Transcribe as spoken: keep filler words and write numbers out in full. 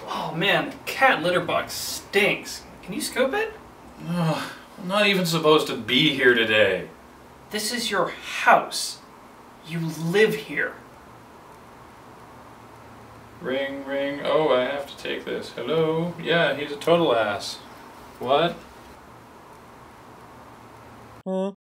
Oh man, the cat litter box stinks. Can you scoop it? Ugh, I'm not even supposed to be here today. This is your house. You live here. Ring, ring. Oh, I have to take this. Hello? Yeah, he's a total ass. What? Huh?